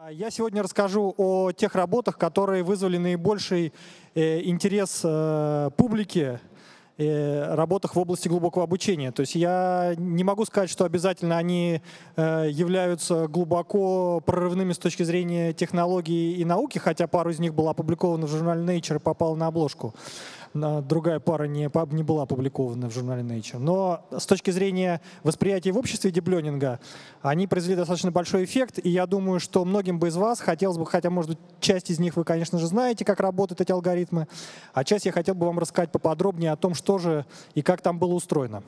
Я сегодня расскажу о тех работах, которые вызвали наибольший интерес публики, работах в области глубокого обучения. То есть я не могу сказать, что обязательно они являются глубоко прорывными с точки зрения технологий и науки, хотя пару из них была опубликована в журнале Nature и попала на обложку. Другая пара не была опубликована в журнале Nature. Но с точки зрения восприятия в обществе диплёрнинга они произвели достаточно большой эффект, и я думаю, что многим бы из вас хотелось бы, хотя, может быть, часть из них вы, конечно же, знаете, как работают эти алгоритмы, а часть я хотел бы вам рассказать поподробнее о том, что же и как там было устроено.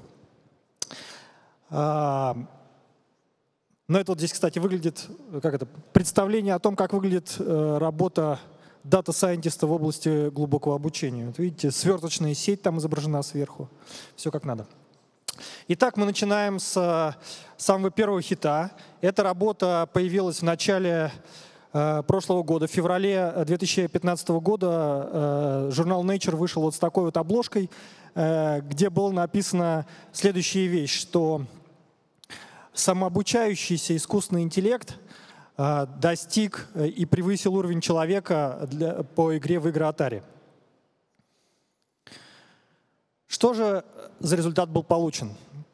Но это вот здесь, кстати, выглядит, как это, представление о том, как выглядит работа дата-сайентиста в области глубокого обучения. Вот видите, сверточная сеть там изображена сверху. Все как надо. Итак, мы начинаем с самого первого хита. Эта работа появилась в начале прошлого года. В феврале 2015 года журнал Nature вышел вот с такой вот обложкой, где было написано следующая вещь, что самообучающийся искусственный интеллект достиг и превысил уровень человека по игре в игры Atari. Что же за результат был получен?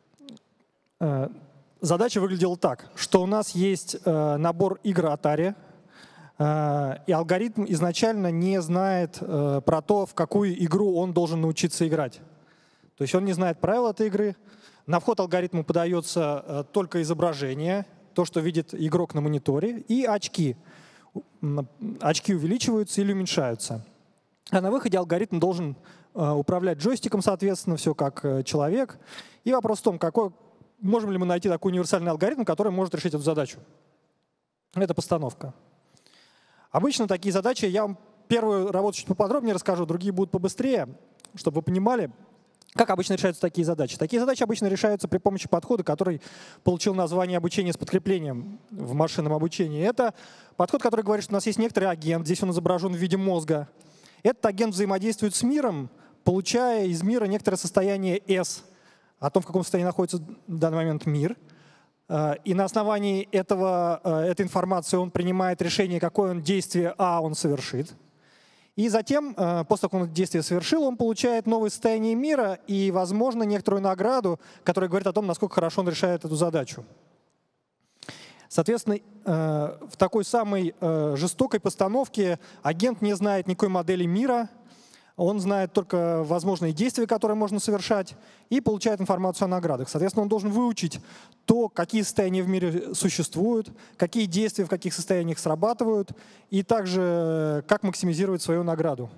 Задача выглядела так, что у нас есть набор игр Atari, и алгоритм изначально не знает про то, в какую игру он должен научиться играть. То есть он не знает правил этой игры. На вход алгоритму подается только изображение, то, что видит игрок на мониторе, и очки. Очки увеличиваются или уменьшаются. А на выходе алгоритм должен управлять джойстиком, соответственно, все как человек. И вопрос в том, можем ли мы найти такой универсальный алгоритм, который может решить эту задачу. Это постановка. Обычно такие задачи, я вам первую работу чуть поподробнее расскажу, другие будут побыстрее, чтобы вы понимали, как обычно решаются такие задачи. Такие задачи обычно решаются при помощи подхода, который получил название обучения с подкреплением в машинном обучении. Это подход, который говорит, что у нас есть некоторый агент, здесь он изображен в виде мозга. Этот агент взаимодействует с миром, получая из мира некоторое состояние S, о том, в каком состоянии находится в данный момент мир. И на основании этой информации он принимает решение, какое действие А он совершит. И затем, после того, как он это действие совершил, он получает новое состояние мира и, возможно, некоторую награду, которая говорит о том, насколько хорошо он решает эту задачу. Соответственно, в такой самой жестокой постановке агент не знает никакой модели мира, он знает только возможные действия, которые можно совершать, и получает информацию о наградах. Соответственно, он должен выучить то, какие состояния в мире существуют, какие действия в каких состояниях срабатывают, и также как максимизировать свою награду.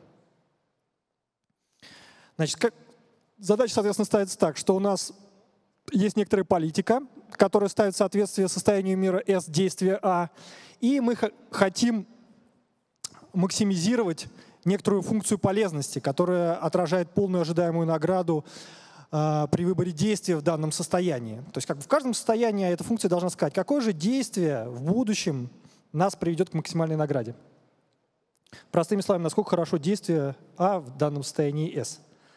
Значит, задача, соответственно, ставится так, что у нас есть некоторая политика, которая ставит в соответствие состоянию мира S действия А, и мы хотим максимизировать некоторую функцию полезности, которая отражает полную ожидаемую награду при выборе действия в данном состоянии. То есть в каждом состоянии эта функция должна сказать, какое же действие в будущем нас приведет к максимальной награде. Простыми словами, насколько хорошо действие А в данном состоянии S.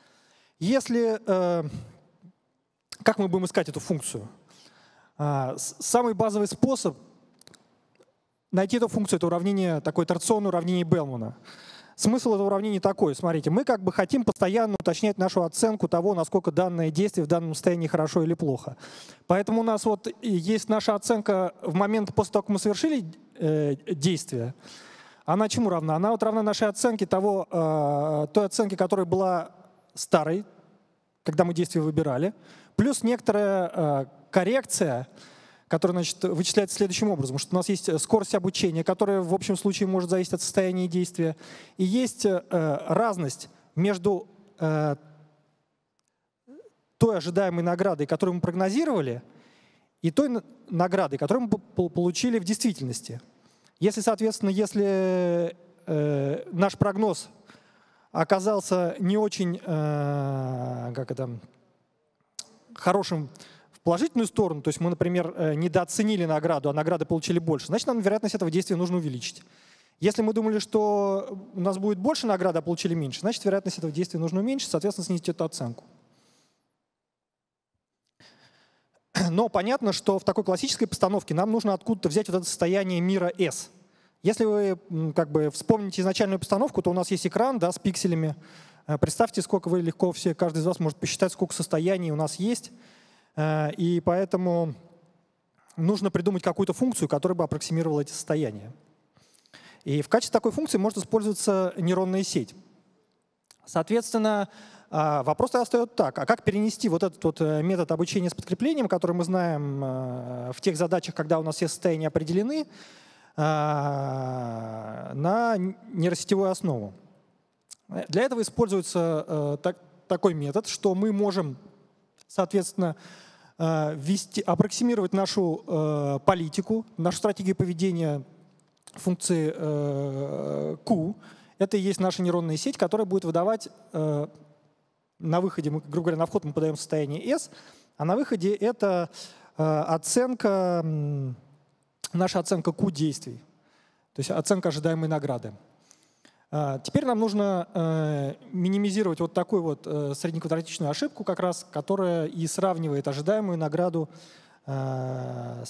Как мы будем искать эту функцию? Самый базовый способ найти эту функцию — это уравнение, такое итерационное уравнение Белмана. Смысл этого уравнения такой. Смотрите, мы как бы хотим постоянно уточнять нашу оценку того, насколько данное действие в данном состоянии хорошо или плохо. Поэтому у нас вот есть наша оценка в момент после того, как мы совершили действие. Она чему равна? Она вот равна нашей оценке той оценке, которая была старой, когда мы действие выбирали, плюс некоторая коррекция, которая, значит, вычисляется следующим образом, что у нас есть скорость обучения, которая в общем случае может зависеть от состояния действия, и есть разность между той ожидаемой наградой, которую мы прогнозировали, и той наградой, которую мы получили в действительности. Соответственно, если наш прогноз оказался не очень хорошим в положительную сторону, то есть мы, например, недооценили награду, а награды получили больше, значит, нам вероятность этого действия нужно увеличить. Если мы думали, что у нас будет больше награды, а получили меньше, значит, вероятность этого действия нужно уменьшить, соответственно, снизить эту оценку. Но понятно, что в такой классической постановке нам нужно откуда-то взять вот это состояние мира S. Если вы как бы вспомните изначальную постановку, то у нас есть экран, да, с пикселями. Представьте, сколько вы легко все, каждый из вас может посчитать, сколько состояний у нас есть. И поэтому нужно придумать какую-то функцию, которая бы аппроксимировала эти состояния. И в качестве такой функции может использоваться нейронная сеть. Соответственно, вопрос тогда встает так: а как перенести вот этот вот метод обучения с подкреплением, который мы знаем в тех задачах, когда у нас все состояния определены, на нейросетевую основу? Для этого используется такой метод, что мы можем, соответственно, аппроксимировать нашу политику, нашу стратегию поведения функции Q. Это и есть наша нейронная сеть, которая будет выдавать на выходе, грубо говоря, на вход мы подаем состояние S, а на выходе это наша оценка Q действий, то есть оценка ожидаемой награды. Теперь нам нужно минимизировать вот такую вот среднеквадратичную ошибку, как раз, которая и сравнивает ожидаемую награду в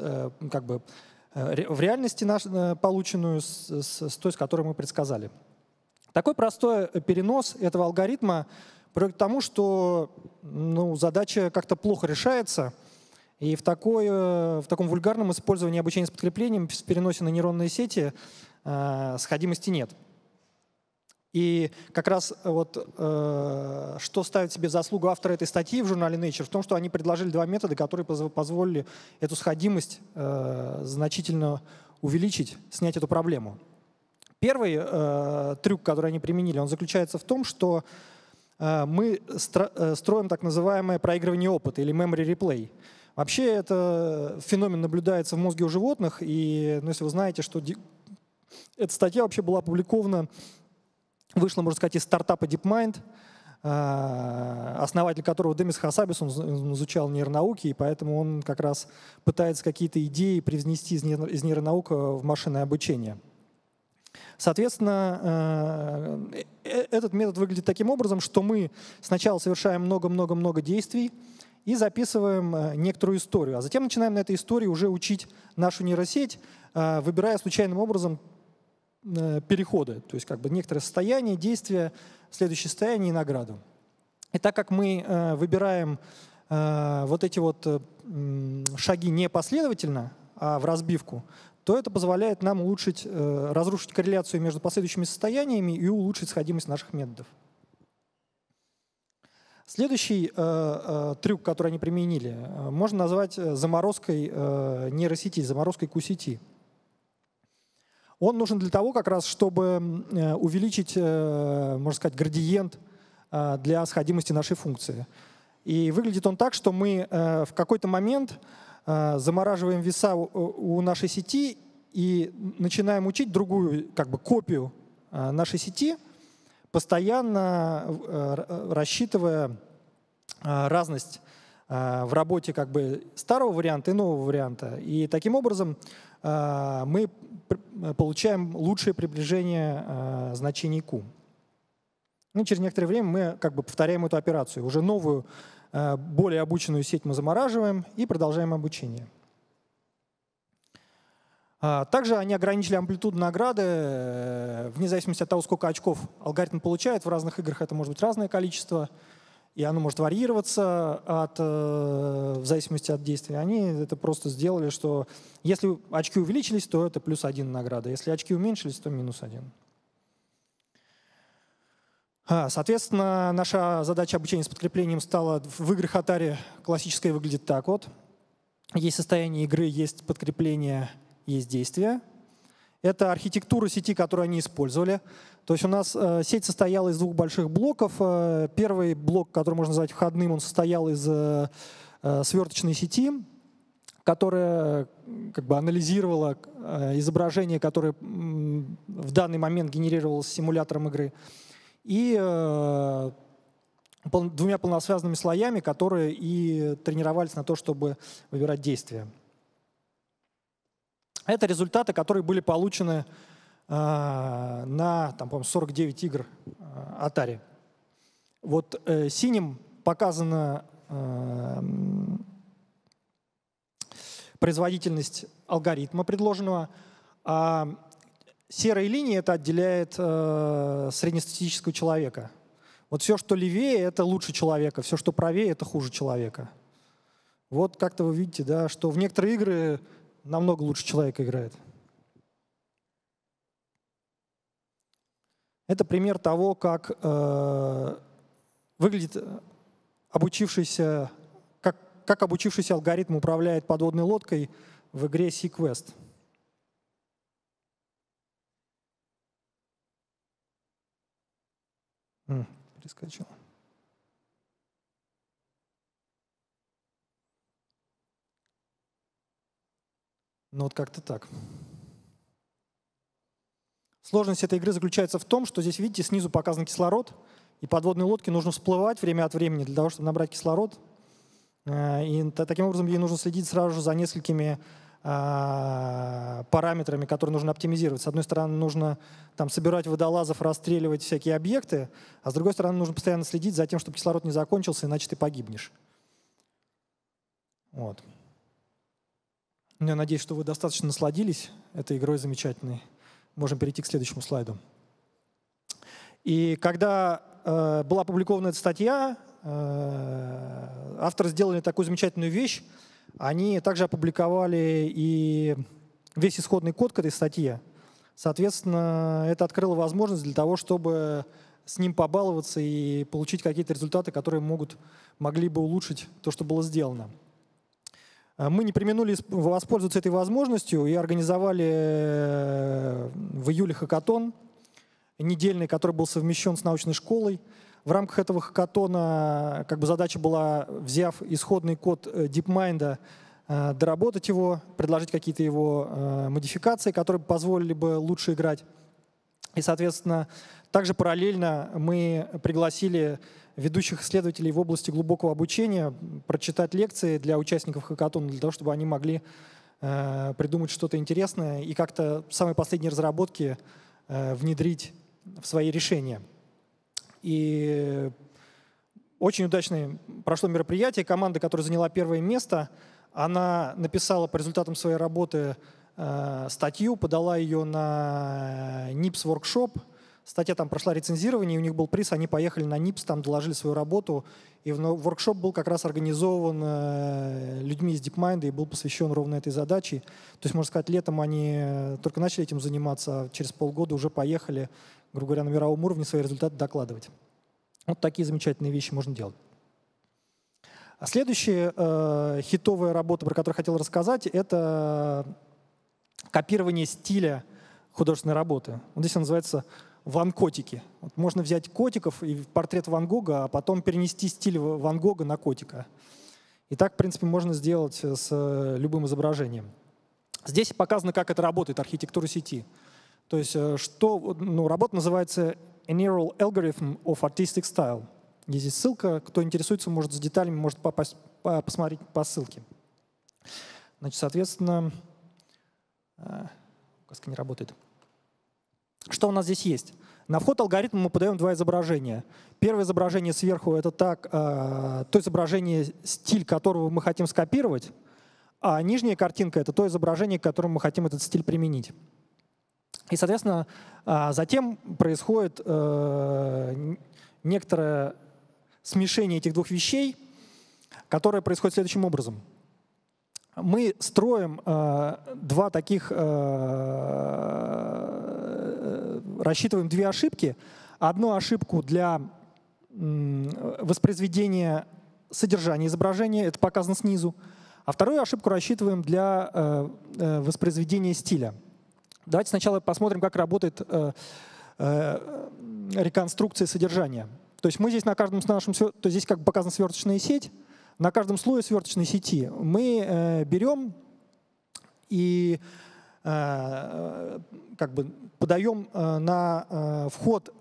реальности полученную с той, с которой мы предсказали. Такой простой перенос этого алгоритма приводит к тому, что задача как-то плохо решается, и в таком вульгарном использовании обучения с подкреплением в переносе на нейронные сети сходимости нет. И как раз вот что ставит себе заслугу автора этой статьи в журнале Nature, в том, что они предложили два метода, которые позволили эту сходимость значительно увеличить, снять эту проблему. Первый трюк, который они применили, он заключается в том, что мы строим так называемое проигрывание опыта или memory replay. Вообще это феномен наблюдается в мозге у животных, и если вы знаете, что эта статья вообще была опубликована, вышла, можно сказать, из стартапа DeepMind, основатель которого Демис Хасабис, он изучал нейронауки, и поэтому он как раз пытается какие-то идеи привнести из нейронаук в машинное обучение. Соответственно, этот метод выглядит таким образом, что мы сначала совершаем много-много-много действий и записываем некоторую историю, а затем начинаем на этой истории уже учить нашу нейросеть, выбирая случайным образом переходы, то есть как бы некоторые состояния, действия, следующее состояние и награду. И так как мы выбираем вот эти вот шаги не последовательно, а в разбивку, то это позволяет нам разрушить корреляцию между последующими состояниями и улучшить сходимость наших методов. Следующий трюк, который они применили, можно назвать заморозкой нейросети, заморозкой Q-сети. Он нужен для того, как раз, чтобы увеличить, можно сказать, градиент для сходимости нашей функции. И выглядит он так, что мы в какой-то момент замораживаем веса у нашей сети и начинаем учить другую копию нашей сети, постоянно рассчитывая разность в работе старого варианта и нового варианта. И таким образом мы получаем лучшее приближение значений Q. И через некоторое время мы повторяем эту операцию. Уже новую, более обученную сеть мы замораживаем и продолжаем обучение. Также они ограничили амплитуду награды вне зависимости от того, сколько очков алгоритм получает. В разных играх это может быть разное количество, и оно может варьироваться в зависимости от действия. Они это просто сделали, что если очки увеличились, то это +1 награда. Если очки уменьшились, то -1. Соответственно, наша задача обучения с подкреплением стала в играх Atari классической выглядит так вот. Есть состояние игры, есть подкрепление, есть действие. Это архитектура сети, которую они использовали. То есть у нас сеть состояла из двух больших блоков. Первый блок, который можно назвать входным, он состоял из сверточной сети, которая анализировала изображение, которое в данный момент генерировалось симулятором игры, и двумя полносвязанными слоями, которые и тренировались на то, чтобы выбирать действия. Это результаты, которые были получены на, по-моему, 49 игр Atari. Вот синим показана производительность алгоритма предложенного, а серой линией это отделяет среднестатистического человека. Вот все, что левее, это лучше человека, все, что правее, это хуже человека. Вот как-то вы видите, да, что в некоторые игры намного лучше человека играет. Это пример того, как выглядит обучившийся, как обучившийся алгоритм управляет подводной лодкой в игре SeaQuest. Перескочил. Ну вот как-то так. Сложность этой игры заключается в том, что здесь, видите, снизу показан кислород, и подводной лодке нужно всплывать время от времени для того, чтобы набрать кислород. И таким образом ей нужно следить сразу же за несколькими параметрами, которые нужно оптимизировать. С одной стороны, нужно там собирать водолазов, расстреливать всякие объекты, а с другой стороны, нужно постоянно следить за тем, чтобы кислород не закончился, иначе ты погибнешь. Вот. Я надеюсь, что вы достаточно насладились этой игрой замечательной. Можем перейти к следующему слайду. И когда была опубликована эта статья, авторы сделали такую замечательную вещь. Они также опубликовали и весь исходный код к этой статье. Соответственно, это открыло возможность для того, чтобы с ним побаловаться и получить какие-то результаты, которые могли бы улучшить то, что было сделано. Мы не преминули воспользоваться этой возможностью и организовали в июле хакатон недельный, который был совмещен с научной школой. В рамках этого хакатона задача была, взяв исходный код DeepMind, доработать его, предложить какие-то его модификации, которые позволили бы лучше играть. И, соответственно, также параллельно мы пригласили ведущих исследователей в области глубокого обучения прочитать лекции для участников хакатона, для того, чтобы они могли придумать что-то интересное и как-то самые последние разработки внедрить в свои решения. И очень удачно прошло мероприятие. Команда, которая заняла первое место, она написала по результатам своей работы статью, подала ее на NIPS Workshop. Статья там прошла рецензирование, и у них был приз, они поехали на NIPS, там доложили свою работу. И воркшоп был как раз организован людьми из DeepMind и был посвящен ровно этой задаче. То есть, можно сказать, летом они только начали этим заниматься, а через полгода уже поехали, грубо говоря, на мировом уровне свои результаты докладывать. Вот такие замечательные вещи можно делать. А следующая хитовая работа, про которую хотел рассказать, это копирование стиля художественной работы. Вот здесь он называется «Ван-котики». Вот можно взять котиков и портрет Ван Гога, а потом перенести стиль Ван Гога на котика. И так, в принципе, можно сделать с любым изображением. Здесь показано, как это работает, архитектура сети. То есть работа называется «A Neural Algorithm of Artistic Style». Есть здесь ссылка. Кто интересуется, может с деталями, может посмотреть по ссылке. Значит, соответственно, указка не работает. Что у нас здесь есть? На вход алгоритма мы подаем два изображения. Первое изображение сверху — это то изображение, стиль которого мы хотим скопировать, а нижняя картинка — это то изображение, к которому мы хотим этот стиль применить. И, соответственно, затем происходит некоторое смешение этих двух вещей, которое происходит следующим образом. Мы строим два таких, рассчитываем две ошибки. Одну ошибку для воспроизведения содержания изображения, это показано снизу, а вторую ошибку рассчитываем для воспроизведения стиля. Давайте сначала посмотрим, как работает реконструкция содержания. То есть мы здесь на каждом нашем, то есть здесь как показана сверточная сеть. На каждом слое сверточной сети мы берем и подаем на вход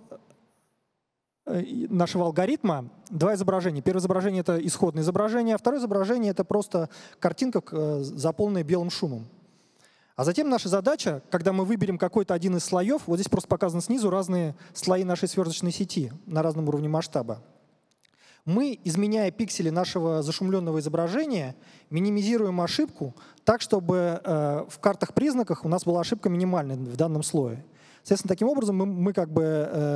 нашего алгоритма два изображения. Первое изображение — это исходное изображение, а второе изображение — это просто картинка, заполненная белым шумом. А затем наша задача, когда мы выберем какой-то один из слоев, вот здесь просто показаны снизу разные слои нашей сверточной сети на разном уровне масштаба. Мы, изменяя пиксели нашего зашумленного изображения, минимизируем ошибку так, чтобы в картах-признаках у нас была ошибка минимальная в данном слое. Соответственно, таким образом мы как бы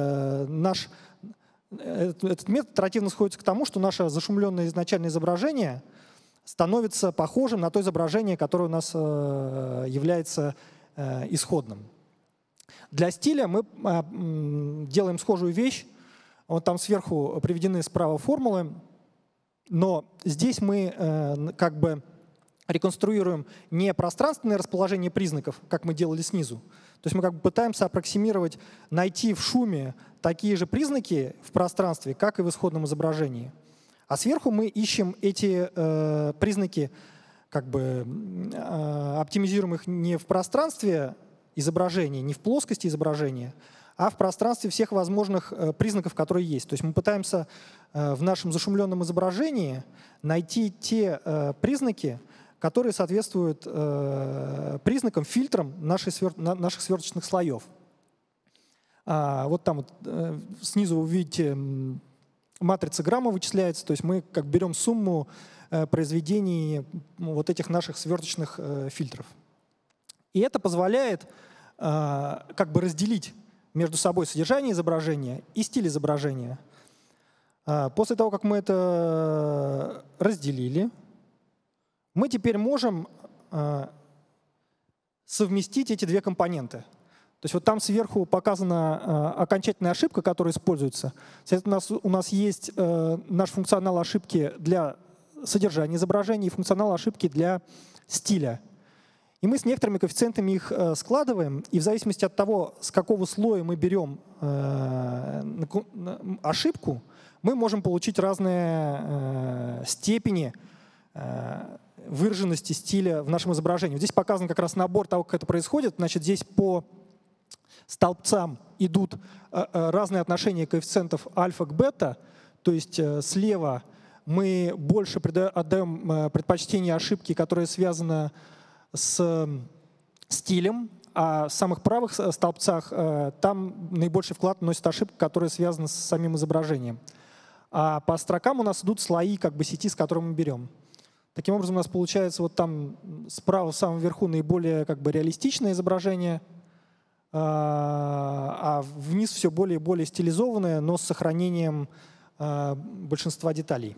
этот метод итеративно сходится к тому, что наше зашумленное изначальное изображение становится похожим на то изображение, которое у нас является исходным. Для стиля мы делаем схожую вещь. Вот там сверху приведены справа формулы, но здесь мы как бы реконструируем не пространственное расположение признаков, как мы делали снизу. То есть мы как бы пытаемся аппроксимировать, найти в шуме такие же признаки в пространстве, как и в исходном изображении. А сверху мы ищем эти признаки, как бы оптимизируем их не в пространстве изображения, не в плоскости изображения, а в пространстве всех возможных признаков, которые есть. То есть мы пытаемся в нашем зашумленном изображении найти те признаки, которые соответствуют признакам, фильтрам наших сверточных слоев. Вот там вот, снизу вы видите, матрица Грамма вычисляется, то есть мы как берем сумму произведений вот этих наших сверточных фильтров. И это позволяет как бы разделить между собой содержание изображения и стиль изображения. После того, как мы это разделили, мы теперь можем совместить эти две компоненты. То есть вот там сверху показана окончательная ошибка, которая используется. Соответственно, у нас есть наш функционал ошибки для содержания изображения и функционал ошибки для стиля. И мы с некоторыми коэффициентами их складываем, и в зависимости от того, с какого слоя мы берем ошибку, мы можем получить разные степени выраженности стиля в нашем изображении. Здесь показан как раз набор того, как это происходит. Значит, здесь по столбцам идут разные отношения коэффициентов альфа к бета, то есть слева мы больше отдаем предпочтение ошибке, которая связана с стилем, а в самых правых столбцах там наибольший вклад вносит ошибка, которая связана с самим изображением. А по строкам у нас идут слои как бы сети, с которыми мы берем. Таким образом, у нас получается вот там справа в самом верху наиболее как бы реалистичное изображение, а вниз все более и более стилизованное, но с сохранением большинства деталей.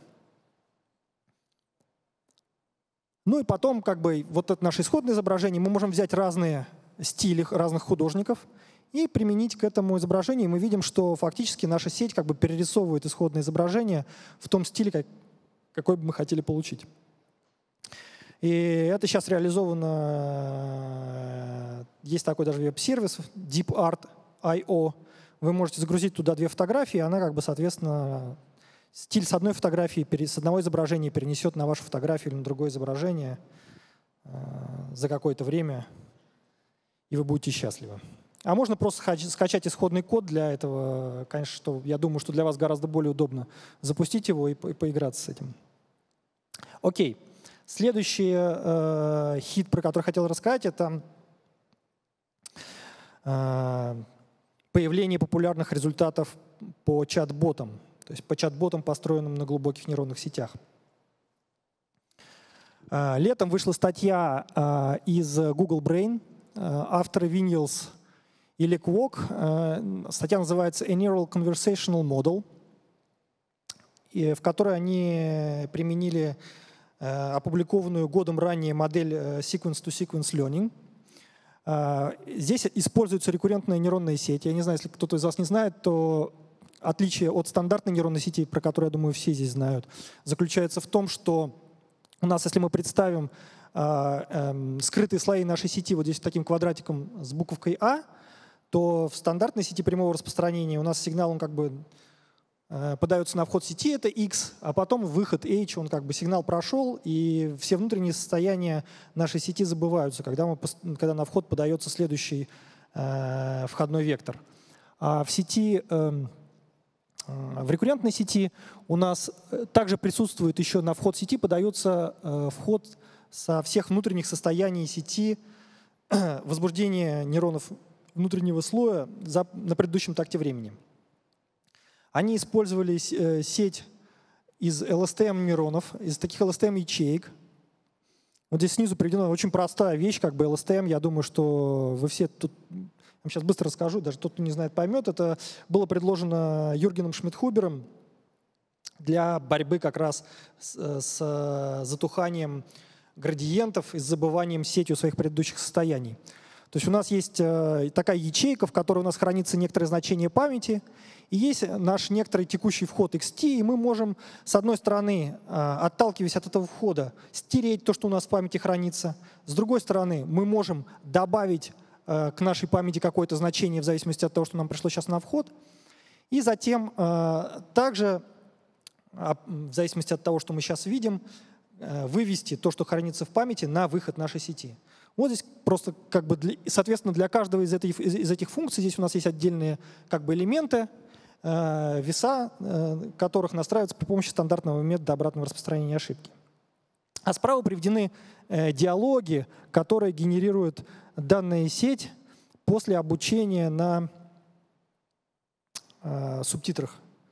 Ну и потом как бы вот это наше исходное изображение, мы можем взять разные стили разных художников и применить к этому изображению. И мы видим, что фактически наша сеть как бы перерисовывает исходное изображение в том стиле, какой бы мы хотели получить. И это сейчас реализовано, есть такой даже веб-сервис DeepArt.io. Вы можете загрузить туда две фотографии, и она как бы, соответственно, стиль с одной фотографии, с одного изображения перенесет на вашу фотографию или на другое изображение за какое-то время, и вы будете счастливы. А можно просто скачать исходный код для этого. Конечно, что я думаю, что для вас гораздо более удобно запустить его и поиграться с этим. Окей. Следующий хит, про который хотел рассказать, это появление популярных результатов по чат-ботам. То есть по чат-ботам, построенным на глубоких нейронных сетях. Летом вышла статья из Google Brain, авторы Виньелс и Леквок. Статья называется A Neural Conversational Model, в которой они применили опубликованную годом ранее модель Sequence-to-Sequence Learning. Здесь используются рекуррентные нейронные сети. Я не знаю, если кто-то из вас не знает, то отличие от стандартной нейронной сети, про которую, я думаю, все здесь знают, заключается в том, что у нас, если мы представим скрытые слои нашей сети вот здесь таким квадратиком с буковкой А, то в стандартной сети прямого распространения у нас сигнал, он как бы подается на вход сети, это X, а потом выход H, он как бы сигнал прошел, и все внутренние состояния нашей сети забываются, когда на вход подается следующий входной вектор. А в сети, в рекуррентной сети у нас также присутствует еще на вход сети, подается вход со всех внутренних состояний сети, возбуждение нейронов внутреннего слоя на предыдущем такте времени. Они использовали сеть из LSTM-нейронов, из таких LSTM-ячеек. Вот здесь снизу приведена очень простая вещь, как бы LSTM. Я думаю, что вы все тут Сейчас быстро расскажу, даже тот, кто не знает, поймет. Это было предложено Юргеном Шмидхубером для борьбы как раз с затуханием градиентов и с забыванием сетью своих предыдущих состояний. То есть у нас есть такая ячейка, в которой у нас хранится некоторое значение памяти, и есть наш некоторый текущий вход XT, и мы можем, с одной стороны, отталкиваясь от этого входа, стереть то, что у нас в памяти хранится. С другой стороны, мы можем добавить к нашей памяти какое-то значение в зависимости от того, что нам пришло сейчас на вход. И затем также, в зависимости от того, что мы сейчас видим, вывести то, что хранится в памяти, на выход нашей сети. Вот здесь просто, соответственно, для каждого из этих функций здесь у нас есть отдельные элементы, веса, которых настраиваются при помощи стандартного метода обратного распространения ошибки. А справа приведены диалоги, которые генерирует данная сеть после обучения на субтитрах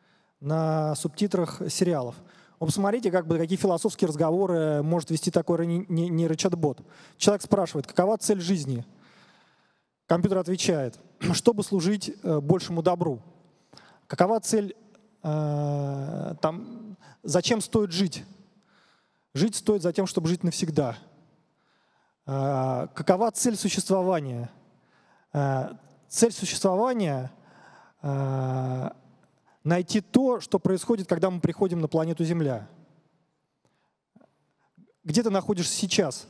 сериалов. Вот посмотрите, какие философские разговоры может вести такой нейрочат-бот. Человек спрашивает, какова цель жизни? Компьютер отвечает, чтобы служить большему добру. Какова цель, зачем стоит жить? Жить стоит за тем, чтобы жить навсегда. Какова цель существования? Цель существования — найти то, что происходит, когда мы приходим на планету Земля. Где ты находишься сейчас?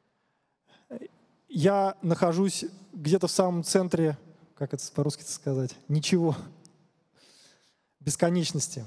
Я нахожусь где-то в самом центре, как это по-русски сказать, ничего, бесконечности.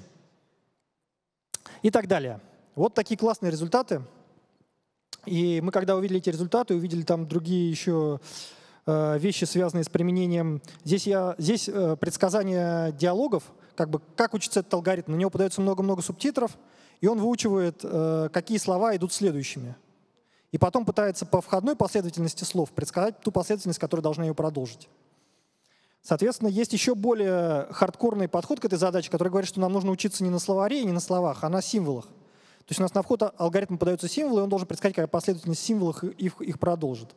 И так далее. Вот такие классные результаты. И мы, когда увидели эти результаты, увидели там другие еще вещи, связанные с применением. Здесь предсказание диалогов, как учится этот алгоритм. На него подается много-много субтитров, и он выучивает, какие слова идут следующими. И потом пытается по входной последовательности слов предсказать ту последовательность, которая должна ее продолжить. Соответственно, есть еще более хардкорный подход к этой задаче, который говорит, что нам нужно учиться не на словаре и не на словах, а на символах. То есть у нас на вход алгоритму подаются символы, и он должен предсказать, какая последовательность символов их продолжит.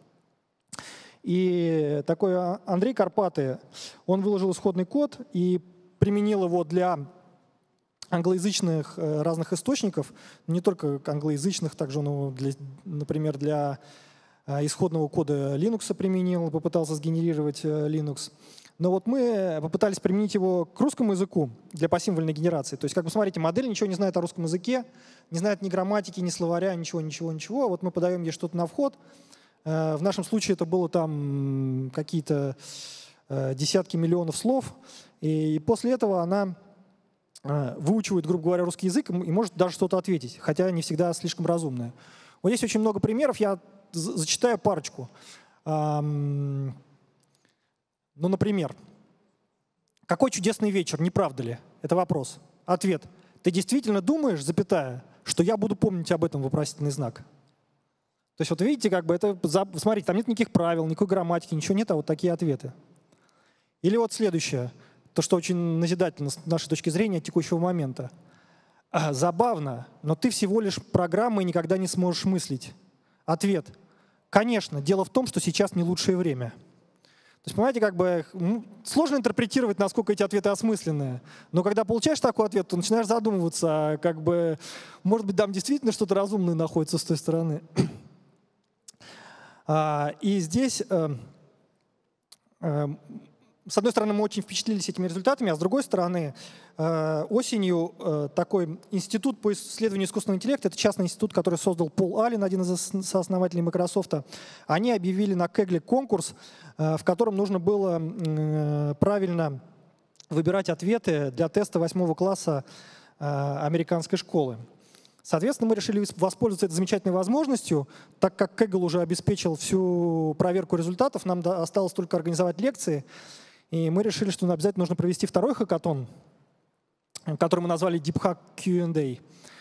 И такой Андрей Карпаты, он выложил исходный код и применил его для англоязычных разных источников, не только англоязычных, также он его, например, для исходного кода Linux применил, попытался сгенерировать Linux. Но вот мы попытались применить его к русскому языку для посимвольной генерации. То есть, смотрите, модель ничего не знает о русском языке, не знает ни грамматики, ни словаря, ничего. Вот мы подаем ей что-то на вход. В нашем случае это было там какие-то десятки миллионов слов. И после этого она выучивает, грубо говоря, русский язык и может даже что-то ответить, хотя не всегда слишком разумное. Вот здесь очень много примеров, я зачитаю парочку. Ну, например, какой чудесный вечер, не правда ли? Это вопрос. Ответ. Ты действительно думаешь, что я буду помнить об этом, вопросительный знак? То есть вот видите, смотрите, там нет никаких правил, никакой грамматики, ничего нет, а вот такие ответы. Или вот следующее, то, что очень назидательно с нашей точки зрения текущего момента. Забавно, но ты всего лишь программа и никогда не сможешь мыслить. Ответ. Конечно, дело в том, что сейчас не лучшее время. То есть, понимаете, сложно интерпретировать, насколько эти ответы осмысленные. Но когда получаешь такой ответ, то начинаешь задумываться, может быть, там действительно что-то разумное находится с той стороны. И здесь, с одной стороны, мы очень впечатлились этими результатами, а с другой стороны, осенью такой институт по исследованию искусственного интеллекта, это частный институт, который создал Пол Аллен, один из сооснователей Microsoft, они объявили на Кегле конкурс, в котором нужно было правильно выбирать ответы для теста 8 класса американской школы. Соответственно, мы решили воспользоваться этой замечательной возможностью, так как Kaggle уже обеспечил всю проверку результатов, нам осталось только организовать лекции, и мы решили, что обязательно нужно провести второй хакатон, который мы назвали Deep Hack Q&A.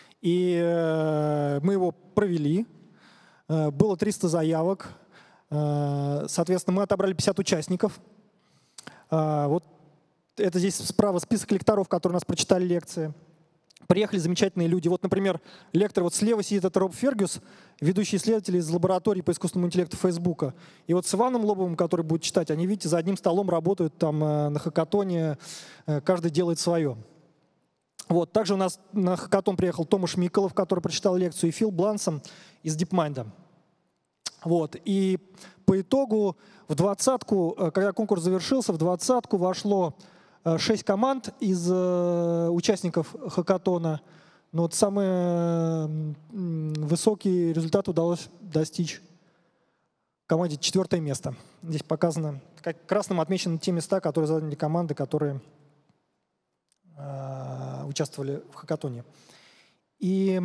И мы его провели, было 300 заявок, соответственно, мы отобрали 50 участников. Вот это здесь справа список лекторов, которые у нас прочитали лекции. приехали замечательные люди. Вот, например, лектор, вот слева сидит это Роб Фергюс, ведущий исследователь из лаборатории по искусственному интеллекту Фейсбука. И вот с Иваном Лобовым, который будет читать, они, видите, за одним столом работают там на хакатоне, каждый делает свое. Вот. Также у нас на хакатон приехал Томаш Миколов, который прочитал лекцию, и Фил Блансон из DeepMind. Вот. И по итогу в двадцатку, когда конкурс завершился, в двадцатку вошло 6 команд из участников хакатона. Но вот самый высокий результат удалось достичь команде 4-е место. Здесь показано, как красным отмечены те места, которые заняли команды, которые участвовали в хакатоне. И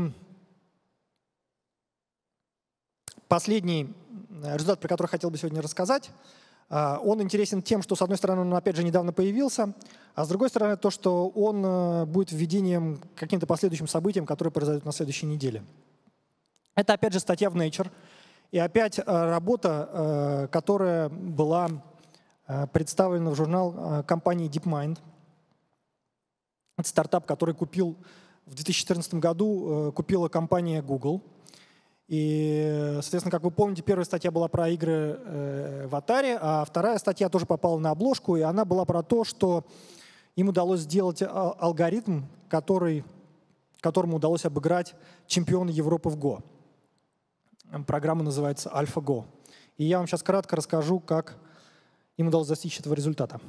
последний результат, про который хотел бы сегодня рассказать, он интересен тем, что, с одной стороны, он, опять же, недавно появился, а с другой стороны, то, что он будет введением к каким-то последующим событиям, которые произойдут на следующей неделе. Это, опять же, статья в Nature, и опять работа, которая была представлена в журнал компании DeepMind. Это стартап, который купил в 2014 году, купила компания Google. И, соответственно, как вы помните, первая статья была про игры в Atari, а вторая статья тоже попала на обложку, и она была про то, что им удалось сделать алгоритм, которому удалось обыграть чемпиона Европы в Go. Программа называется AlphaGo. И я вам сейчас кратко расскажу, как им удалось достичь этого результата.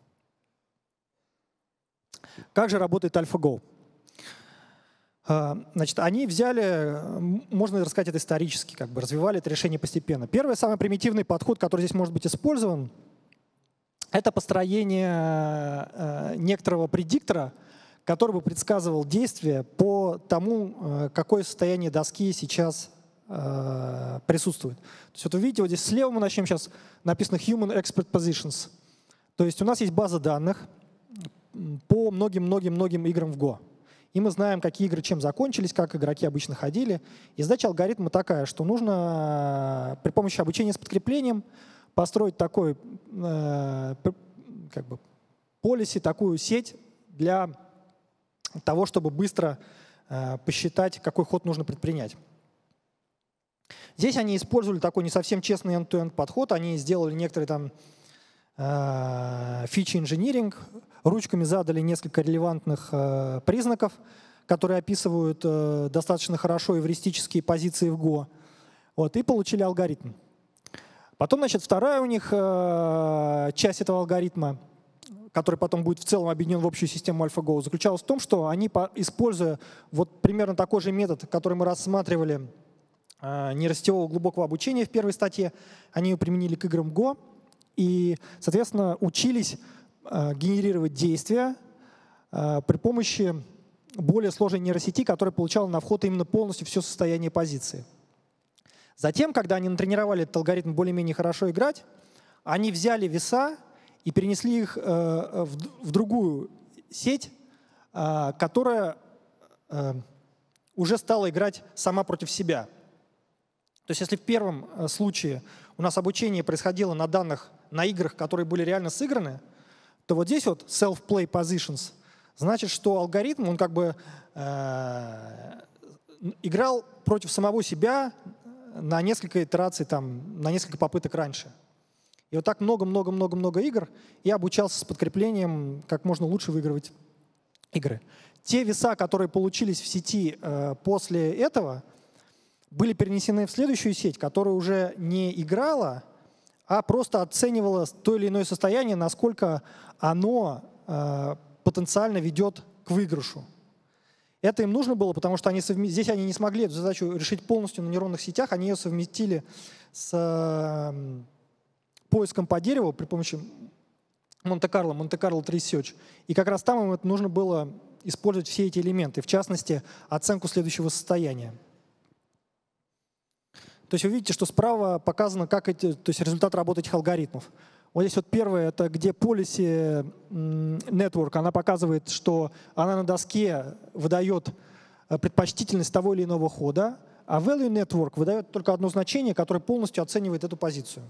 Как же работает AlphaGo? Значит, они взяли, можно рассказать это исторически, как бы развивали это решение постепенно. Первый, самый примитивный подход, который здесь может быть использован, это построение некоторого предиктора, который бы предсказывал действия по тому, какое состояние доски сейчас присутствует. То есть вот вы видите, вот здесь слева мы начнем, сейчас написано Human Expert Positions. То есть у нас есть база данных по многим-многим-многим играм в Go. И мы знаем, какие игры чем закончились, как игроки обычно ходили. И задача алгоритма такая, что нужно при помощи обучения с подкреплением построить такой как бы policy, такую сеть для того, чтобы быстро посчитать, какой ход нужно предпринять. Здесь они использовали такой не совсем честный end-to-end подход. Они сделали некоторые там фичи-инжиниринг, ручками задали несколько релевантных признаков, которые описывают достаточно хорошо эвристические позиции в Go, вот, и получили алгоритм. Потом, значит, вторая у них часть этого алгоритма, который потом будет в целом объединен в общую систему AlphaGo, заключалась в том, что они, используя вот примерно такой же метод, который мы рассматривали, нейросетевого глубокого обучения в первой статье, они его применили к играм Go и, соответственно, учились генерировать действия при помощи более сложной нейросети, которая получала на вход именно полностью все состояние позиции. Затем, когда они натренировали этот алгоритм более-менее хорошо играть, они взяли веса и перенесли их в другую сеть, которая уже стала играть сама против себя. То есть если в первом случае у нас обучение происходило на данных, на играх, которые были реально сыграны, то вот здесь вот self-play positions значит, что алгоритм, он как бы играл против самого себя на несколько итераций, там, на несколько попыток раньше. И вот так много-много-много-много игр и обучался с подкреплением, как можно лучше выигрывать игры. Те веса, которые получились в сети после этого, были перенесены в следующую сеть, которая уже не играла, а просто оценивала то или иное состояние, насколько оно потенциально ведет к выигрышу. Это им нужно было, потому что здесь они не смогли эту задачу решить полностью на нейронных сетях, они ее совместили с поиском по дереву при помощи Монте-Карло Tree Search. И как раз там им это нужно было использовать все эти элементы, в частности, оценку следующего состояния. То есть вы видите, что справа показано, как результат работы этих алгоритмов. Вот здесь вот первое, это где policy network, она показывает, что она на доске выдает предпочтительность того или иного хода, а value network выдает только одно значение, которое полностью оценивает эту позицию.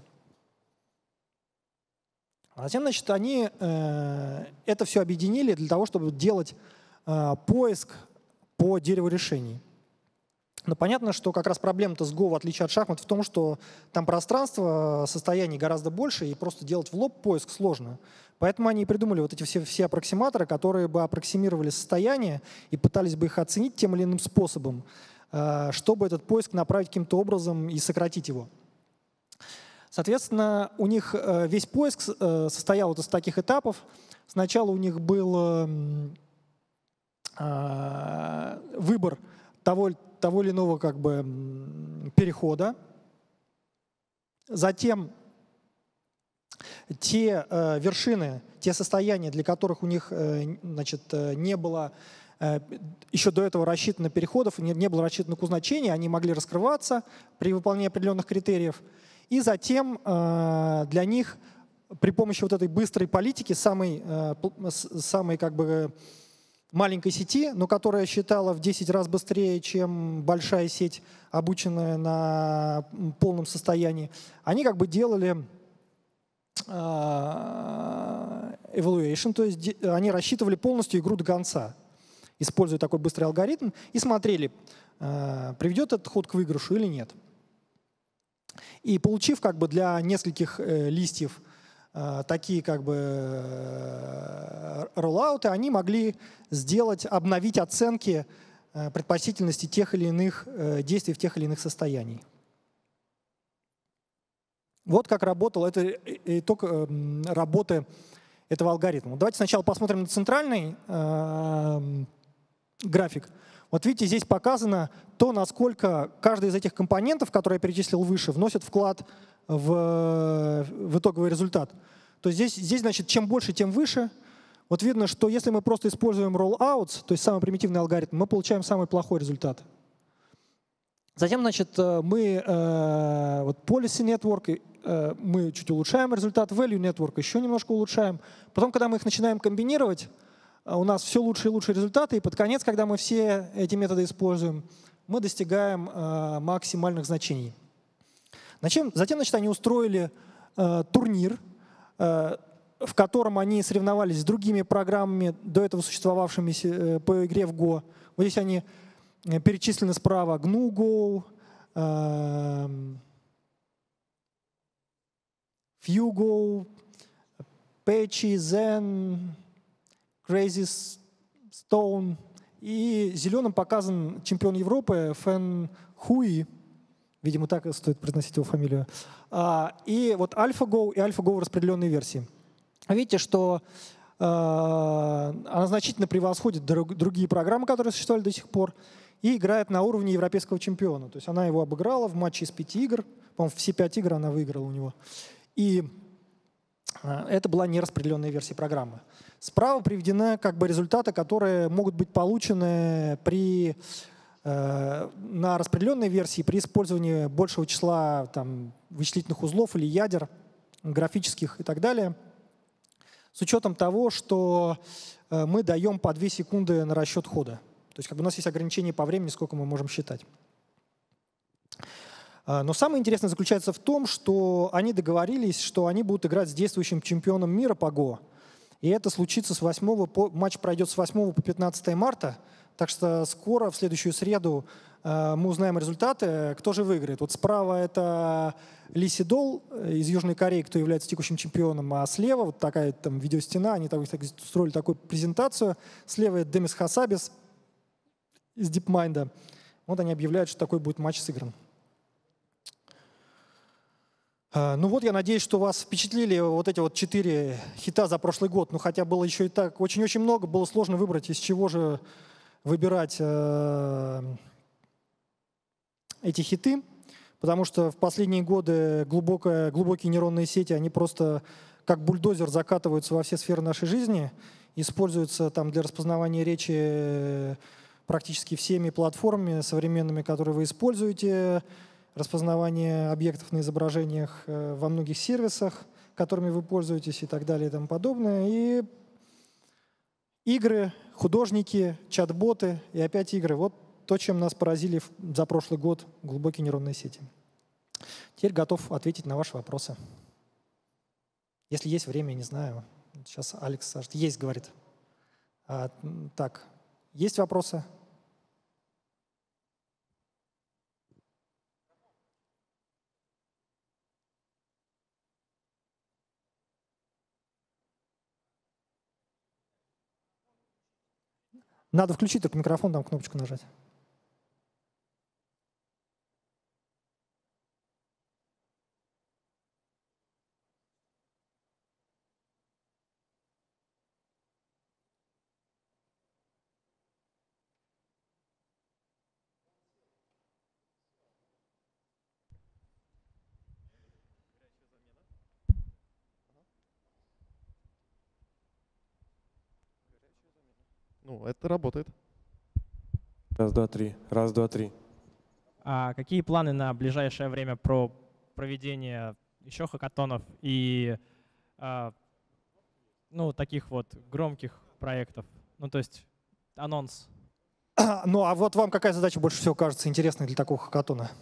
А затем, значит, они это все объединили для того, чтобы делать поиск по дереву решений. Но понятно, что как раз проблема-то с Go, в отличие от шахмат, в том, что там пространство, состояний гораздо больше, и просто делать в лоб поиск сложно. Поэтому они и придумали вот эти все аппроксиматоры, которые бы аппроксимировали состояние и пытались бы их оценить тем или иным способом, чтобы этот поиск направить каким-то образом и сократить его. Соответственно, у них весь поиск состоял вот из таких этапов. Сначала у них был выбор того или иного как бы перехода. Затем те вершины, те состояния, для которых у них не было еще до этого рассчитано переходов, не было рассчитано к значения, они могли раскрываться при выполнении определенных критериев. И затем для них при помощи вот этой быстрой политики, самой как бы маленькой сети, но которая считала в 10 раз быстрее, чем большая сеть, обученная на полном состоянии, они как бы делали evaluation, то есть они рассчитывали полностью игру до конца, используя такой быстрый алгоритм, и смотрели, приведет этот ход к выигрышу или нет. И получив как бы для нескольких листьев такие как бы роллауты, они могли обновить оценки предпочтительности тех или иных действий в тех или иных состояниях. Вот как работал итог работы этого алгоритма. Давайте сначала посмотрим на центральный график. Вот видите, здесь показано то, насколько каждый из этих компонентов, которые я перечислил выше, вносит вклад в итоговый результат. То есть здесь, значит, чем больше, тем выше. Вот видно, что если мы просто используем rollouts, то есть самый примитивный алгоритм, мы получаем самый плохой результат. Затем, значит, мы вот policy network, мы чуть улучшаем результат, value network еще немножко улучшаем. Потом, когда мы их начинаем комбинировать, у нас все лучше и лучше результаты, и под конец, когда мы все эти методы используем, мы достигаем максимальных значений. Затем, значит, они устроили турнир, в котором они соревновались с другими программами, до этого существовавшими по игре в Go. Вот здесь они перечислены справа: GNU Go, FuGo, Patchy, Zen, Crazy Stone. И зеленым показан чемпион Европы Фэн Хуи. Видимо, так стоит произносить его фамилию. И вот AlphaGo и AlphaGo в распределенной версии. Видите, что она значительно превосходит другие программы, которые существовали до сих пор, и играет на уровне европейского чемпиона. То есть она его обыграла в матче из 5 игр. По-моему, все 5 игр она выиграла у него. И это была нераспределенная версия программы. Справа приведены как бы результаты, которые могут быть получены на распределенной версии при использовании большего числа вычислительных узлов или ядер, графических и так далее, с учетом того, что мы даем по 2 секунды на расчет хода. То есть как бы у нас есть ограничение по времени, сколько мы можем считать. Но самое интересное заключается в том, что они договорились, что они будут играть с действующим чемпионом мира по Go. И это случится матч пройдет с 8 по 15 марта. Так что скоро, в следующую среду, мы узнаем результаты, кто же выиграет. Вот справа это Ли Сидол из Южной Кореи, кто является текущим чемпионом, а слева вот такая там видеостена, они устроили такую презентацию. Слева это Демис Хасабис из DeepMind. Вот они объявляют, что такой будет матч сыгран. Ну вот, я надеюсь, что вас впечатлили вот эти вот 4 хита за прошлый год. Ну хотя было еще и так очень-очень много, было сложно выбрать, из чего же выбирать эти хиты, потому что в последние годы глубокие нейронные сети, они просто как бульдозер закатываются во все сферы нашей жизни, используются там для распознавания речи практически всеми платформами современными, которые вы используете, распознавание объектов на изображениях во многих сервисах, которыми вы пользуетесь и так далее и тому подобное. И игры, художники, чат-боты и опять игры. Вот то, чем нас поразили за прошлый год глубокие нейронные сети. Теперь готов ответить на ваши вопросы. Если есть время, не знаю. Сейчас Алекс скажет. Есть, говорит. Так, есть вопросы? Надо включить только микрофон, там кнопочку нажать. Ну, это работает. Раз, два, три. Раз, два, три. А какие планы на ближайшее время про проведение еще хакатонов и ну, таких вот громких проектов? Ну, то есть анонс. Ну, а вот вам какая задача больше всего кажется интересной для такого хакатона?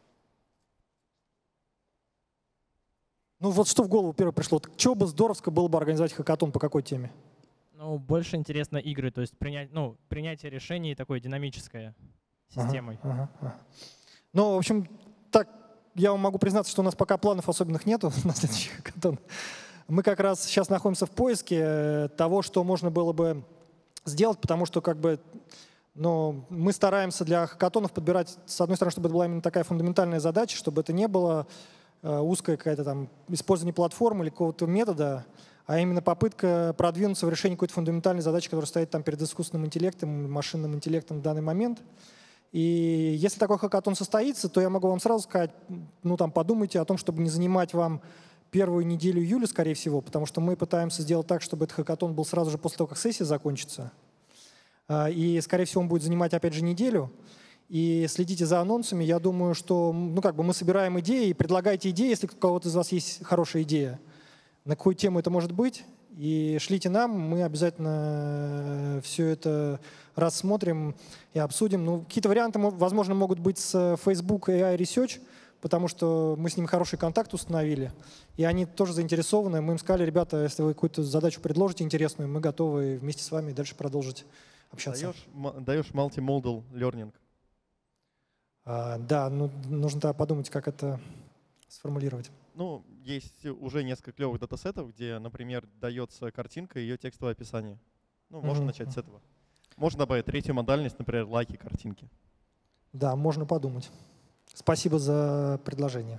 Ну, вот что в голову первое пришло? Чего бы здоровско было бы организовать хакатон, по какой теме? Ну, больше интересно игры, то есть принятие решений такой динамической системой. Ну, в общем, так я вам могу признаться, что у нас пока планов особенных нету на следующий хакатон. Мы как раз сейчас находимся в поиске того, что можно было бы сделать, потому что как бы, ну, мы стараемся для хакатонов подбирать, с одной стороны, чтобы это была именно такая фундаментальная задача, чтобы это не было узкая какая-то там использование платформы или какого-то метода, а именно попытка продвинуться в решении какой-то фундаментальной задачи, которая стоит там перед искусственным интеллектом, машинным интеллектом в данный момент. И если такой хакатон состоится, то я могу вам сразу сказать, ну там подумайте о том, чтобы не занимать вам первую неделю июля, скорее всего, потому что мы пытаемся сделать так, чтобы этот хакатон был сразу же после того, как сессия закончится. И, скорее всего, он будет занимать, опять же, неделю. И следите за анонсами. Я думаю, что ну, как бы мы собираем идеи, и предлагайте идеи, если у кого-то из вас есть хорошая идея, на какую тему это может быть, и шлите нам, мы обязательно все это рассмотрим и обсудим. Ну, какие-то варианты, возможно, могут быть с Facebook AI Research, потому что мы с ними хороший контакт установили, и они тоже заинтересованы. Мы им сказали, ребята, если вы какую-то задачу предложите интересную, мы готовы вместе с вами дальше продолжить общаться. Даешь multimodal learning. Да, ну, нужно тогда подумать, как это сформулировать. Ну, есть уже несколько клевых датасетов, где, например, дается картинка и ее текстовое описание. Ну, можно начать с этого. Можно добавить третью модальность, например, лайки картинки. Да, можно подумать. Спасибо за предложение.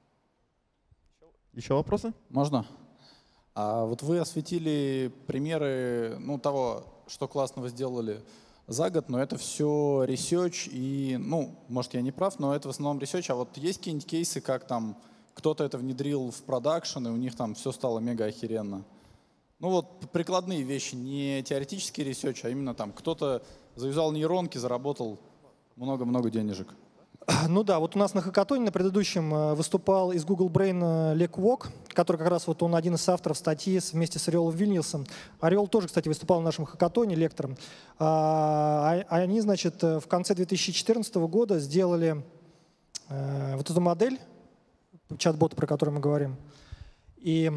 Еще вопросы? Можно? Вот вы осветили примеры того, что классного сделали за год, но это все research и, ну, может, я не прав, но это в основном research. А вот есть какие-нибудь кейсы, как там кто-то это внедрил в продакшн, и у них там все стало мега охеренно? Ну вот прикладные вещи, не теоретический research, а именно там кто-то завязал нейронки, заработал много-много денежек. Ну да, вот у нас на хакатоне на предыдущем выступал из Google Brain Лек Вок, который как раз вот он один из авторов статьи вместе с Орелом Вильнюсом. Орел тоже, кстати, выступал на нашем хакатоне лектором. Они, значит, в конце 2014 года сделали вот эту модель, чат-бота, про который мы говорим. И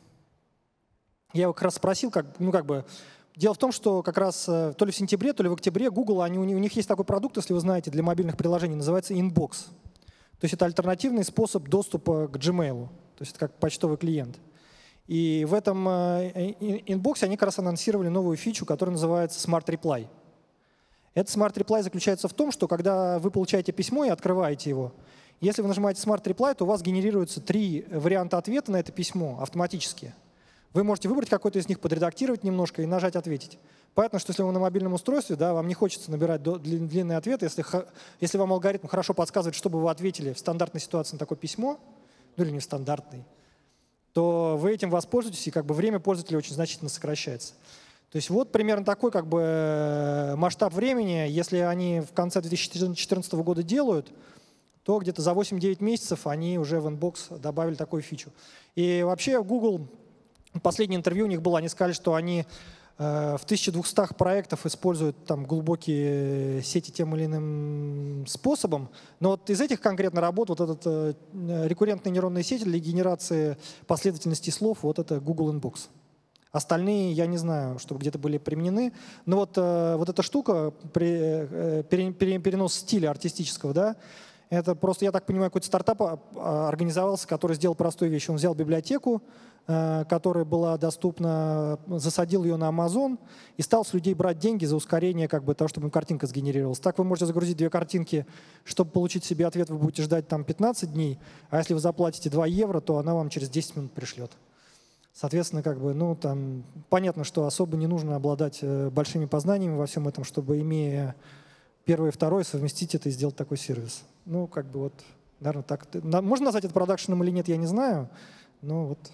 я его как раз спросил, дело в том, что как раз то ли в сентябре, то ли в октябре Google, у них есть такой продукт, если вы знаете, для мобильных приложений, называется Inbox. То есть это альтернативный способ доступа к Gmail. То есть это как почтовый клиент. И в этом Inbox они как раз анонсировали новую фичу, которая называется Smart Reply. Этот Smart Reply заключается в том, что когда вы получаете письмо и открываете его, если вы нажимаете Smart Reply, то у вас генерируются 3 варианта ответа на это письмо автоматически. Вы можете выбрать какой-то из них, подредактировать немножко и нажать «Ответить». Понятно, что если вы на мобильном устройстве, да, вам не хочется набирать длинные ответы. Если вам алгоритм хорошо подсказывает, чтобы вы ответили в стандартной ситуации на такое письмо, ну или не в стандартной, то вы этим воспользуетесь, и как бы время пользователя очень значительно сокращается. То есть вот примерно такой как бы масштаб времени. Если они в конце 2014 года делают, то где-то за 8-9 месяцев они уже в Inbox добавили такую фичу. И вообще Google... Последнее интервью у них было, они сказали, что они в 1200 проектов используют там глубокие сети тем или иным способом. Но вот из этих конкретно работ, вот этот рекуррентные нейронные сети для генерации последовательности слов, вот это Google Inbox. Остальные, я не знаю, чтобы где-то были применены. Но вот эта штука, перенос стиля артистического, да, Это просто, я так понимаю, какой-то стартап организовался, который сделал простую вещь. Он взял библиотеку, которая была доступна, засадил ее на Amazon и стал с людей брать деньги за ускорение того, чтобы картинка сгенерировалась. Так вы можете загрузить 2 картинки, чтобы получить себе ответ, вы будете ждать там 15 дней, а если вы заплатите 2 евро, то она вам через 10 минут пришлет. Соответственно, там понятно, что особо не нужно обладать большими познаниями во всем этом, чтобы, имея первое и второе, совместить это и сделать такой сервис. Наверное, так. Можно назвать это продакшеном или нет, я не знаю, но вот.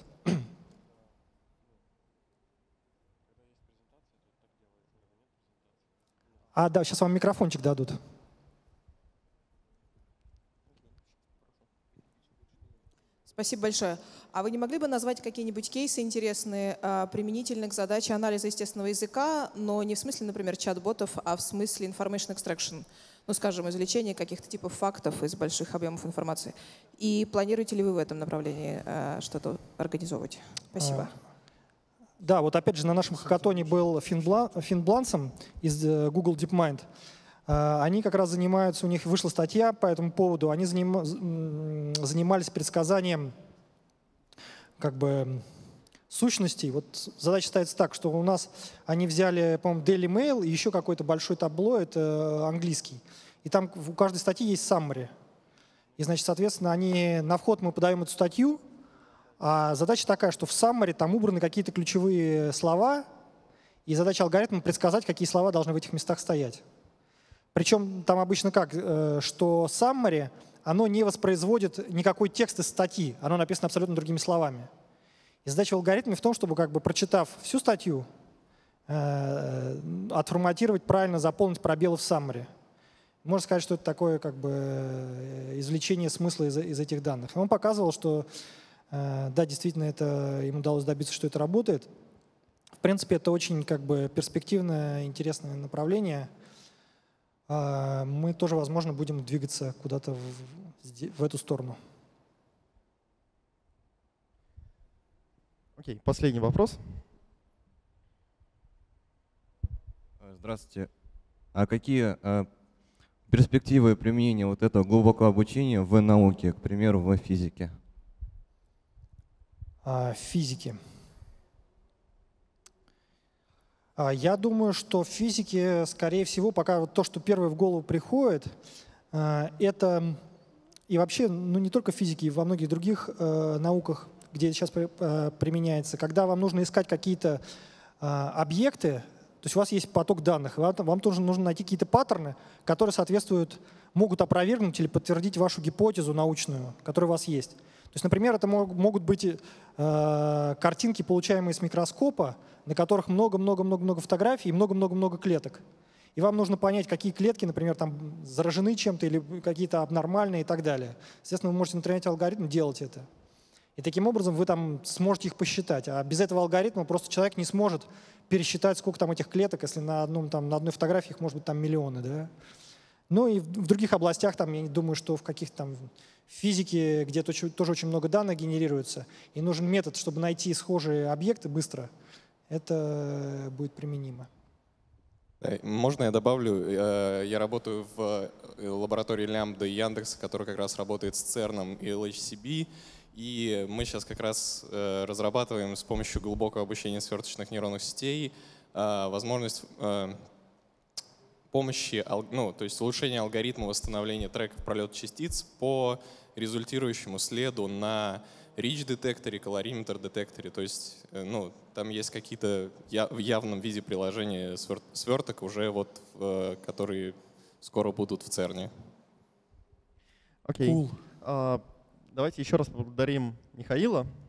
Да, сейчас вам микрофончик дадут. Спасибо большое. А вы не могли бы назвать какие-нибудь кейсы интересные применительно к задаче анализа естественного языка, но не в смысле, например, чат-ботов, а в смысле information extraction? Ну, скажем, извлечение каких-то типов фактов из больших объемов информации. И планируете ли вы в этом направлении что-то организовывать? Спасибо. Да, вот опять же на нашем хакатоне был Финн Блансом из Google DeepMind. Они как раз занимаются, у них вышла статья по этому поводу, они занимались предсказанием сущностей. Вот задача ставится так, что у нас они взяли, по-моему, Daily Mail и еще какой-то большой табло, это английский. И там у каждой статьи есть summary. И, значит, соответственно, на вход мы подаем эту статью, а задача такая, что в summary там убраны какие-то ключевые слова, и задача алгоритма предсказать, какие слова должны в этих местах стоять. Причем там обычно что summary, оно не воспроизводит никакой текст из статьи, оно написано абсолютно другими словами. И задача в алгоритме в том, чтобы, прочитав всю статью, отформатировать правильно, заполнить пробелы в summary. Можно сказать, что это такое извлечение смысла из этих данных. И он показывал, что да, действительно, им удалось добиться, что это работает. В принципе, это очень перспективное, интересное направление. Мы тоже, возможно, будем двигаться куда-то в эту сторону. Окей, последний вопрос. Здравствуйте. А какие перспективы применения вот этого глубокого обучения в науке, к примеру, в физике? Физики. Я думаю, что в физике, скорее всего, пока то, что первое в голову приходит, это и вообще, не только в физике, и во многих других науках, где это сейчас применяется, когда вам нужно искать какие-то объекты, то есть у вас есть поток данных, вам тоже нужно найти какие-то паттерны, которые могут опровергнуть или подтвердить вашу гипотезу научную, которая у вас есть. То есть, например, это могут быть картинки, получаемые с микроскопа, на которых много-много-много фотографий и много-много-много клеток. И вам нужно понять, какие клетки, например, там заражены чем-то или какие-то абнормальные и так далее. Естественно, вы можете натренировать алгоритм делать это. И таким образом вы там сможете их посчитать. А без этого алгоритма просто человек не сможет пересчитать, сколько там этих клеток, если на одной фотографии их может быть там миллионы. Да? Ну и в других областях, я не думаю, что в каких-то физике, где тоже очень много данных генерируется, и нужен метод, чтобы найти схожие объекты быстро, это будет применимо. Можно я добавлю? Я работаю в лаборатории Лямбда и Яндекса, которая как раз работает с ЦЕРНом и LHCb, и мы сейчас как раз разрабатываем с помощью глубокого обучения сверточных нейронных сетей возможность помощи, то есть улучшения алгоритма восстановления треков пролета частиц по результирующему следу на рич-детекторе, калориметр-детекторе. То есть там есть какие-то в явном виде приложения сверток уже которые скоро будут в ЦЕРНе. Окей. Давайте еще раз поблагодарим Михаила.